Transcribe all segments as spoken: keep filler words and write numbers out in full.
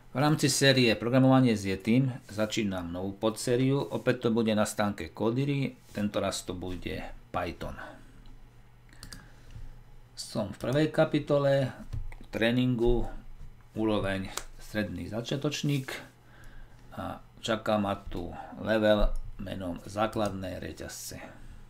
V rámci série Programovanie s Yetim začínam novú podsériu. Opäť to bude na stránke Codery, tento raz to bude Python. Som v prvej kapitole tréningu, úroveň stredný začiatočník a čaká ma tu level menom základné reťazce.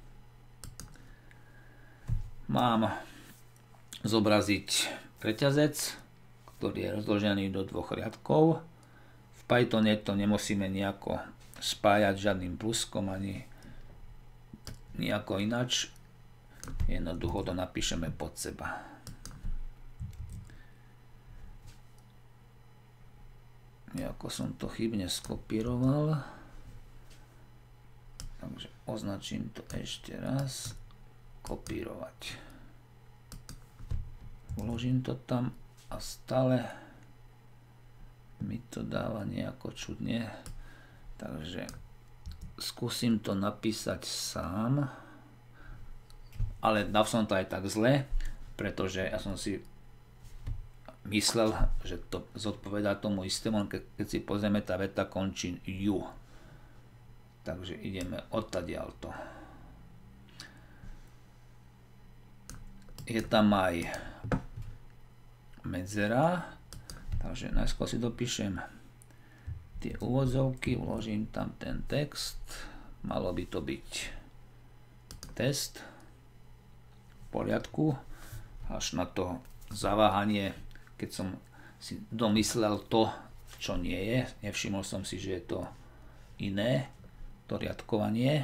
Mám zobraziť reťazec, ktorý je rozložený do dvoch riadkov. V Pythone to nemusíme nejako spájať žiadnym pluskom ani nejako inač. Jednoducho to napíšeme pod seba. Nejako som to chybne skopíroval. Takže označím to ešte raz. Kopírovať. Vložím to tam. A stále mi to dáva nejako čudne, takže skúsim to napísať sám, ale dal som to aj tak zle, pretože ja som si myslel, že to zodpovedá tomu istému, keď si pozrieme, tá veta končí ju. Takže ideme odtadiaľto. Je tam aj medzera, takže najskôr si dopíšem tie úvodzovky, vložím tam ten text, malo by to byť test, v poriadku, až na to zaváhanie, keď som si domyslel to, čo nie je, nevšimol som si, že je to iné, to riadkovanie.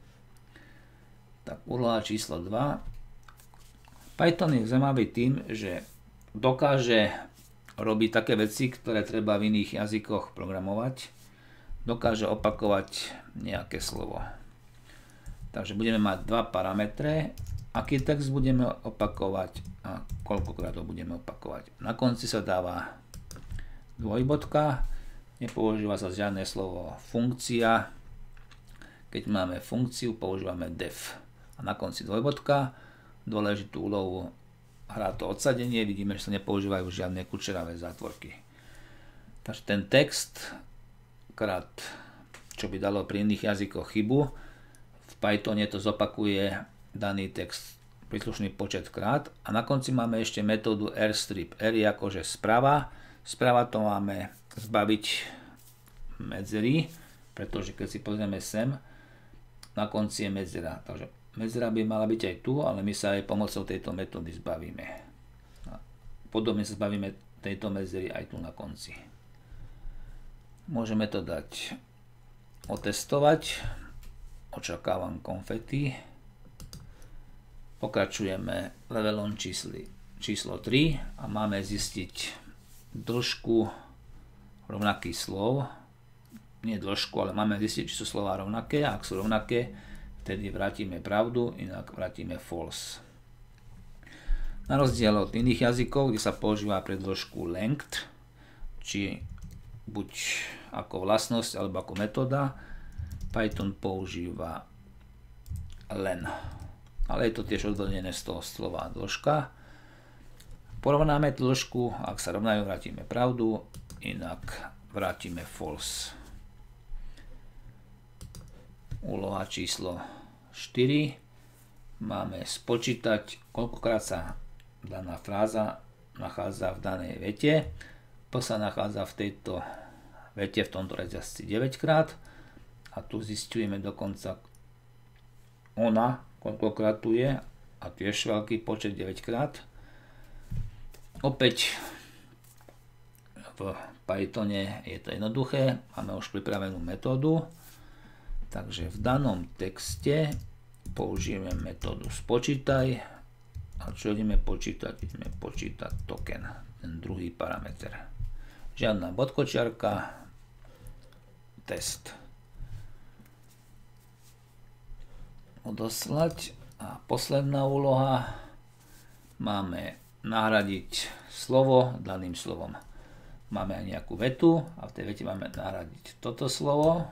Tak úloha číslo dva. Python je zaujímavý tým, že dokáže robiť také veci, ktoré treba v iných jazykoch programovať. Dokáže opakovať nejaké slovo. Takže budeme mať dva parametre. Aký text budeme opakovať a koľkokrát ho budeme opakovať. Na konci sa dáva dvojbodka. Nepoužíva sa žiadne slovo funkcia. Keď máme funkciu, používame def. A na konci dvojbodka. Dôležitú úlohu hrá to odsadenie, vidíme, že sa nepoužívajú žiadne kučeravé zátvorky. Takže ten text, krát, čo by dalo pri iných jazykoch chybu, v Pythone to zopakuje daný text príslušný počet krát a na konci máme ešte metódu rstrip. R je akože sprava, sprava to máme zbaviť medzery, pretože keď si pozrieme sem, na konci je medzera. Takže medzera by mala byť aj tu, ale my sa aj pomocou tejto metódy zbavíme. Podobne sa zbavíme tejto medzery aj tu na konci. Môžeme to dať otestovať. Očakávam konfety. Pokračujeme levelom čísli, číslo tri a máme zistiť dĺžku rovnakých slov. Nie dĺžku, ale máme zistiť, či sú slova rovnaké. A ak sú rovnaké, vtedy vrátime pravdu, inak vrátime false. Na rozdiel od iných jazykov, kde sa používa pre dĺžku length, či buď ako vlastnosť alebo ako metóda, Python používa len. Ale je to tiež odvodené z toho slova dĺžka. Porovnáme dĺžku, ak sa rovnajú, vrátime pravdu, inak vrátime false. Úloha číslo štyri. Máme spočítať, koľkokrát sa daná fráza nachádza v danej vete. P sa nachádza v tejto vete, v tomto reťazci deväť krát. A tu zistujeme dokonca ona, koľkokrát tu je. A tiež veľký počet deväť krát. Opäť v Pythone je to jednoduché. Máme už pripravenú metódu. Takže v danom texte použijeme metódu spočítaj a čo ideme počítať? Ideme počítať token, ten druhý parameter. Žiadna bodkočiarka, test. Odoslať a posledná úloha, máme nahradiť slovo daným slovom. Máme aj nejakú vetu a v tej vete máme nahradiť toto slovo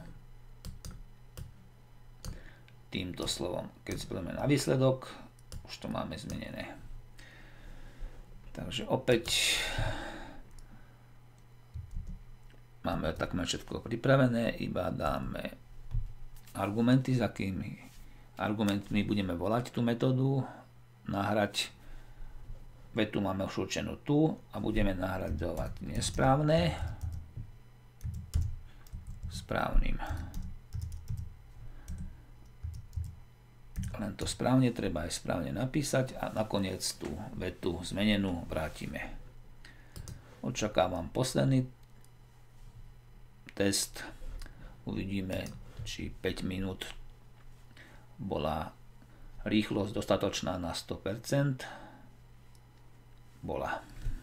týmto slovom. Keď si pozrieme na výsledok, už to máme zmenené. Takže opäť máme takmer všetko pripravené, iba dáme argumenty, s akými argumentmi budeme volať tú metódu, nahrať vetu máme už určenú tu a budeme nahradzovať nesprávne správnym. Len to správne treba aj správne napísať a nakoniec tú vetu zmenenú vrátime. Očakávam posledný test. Uvidíme, či päť minút bola rýchlosť dostatočná na sto percent. Bola.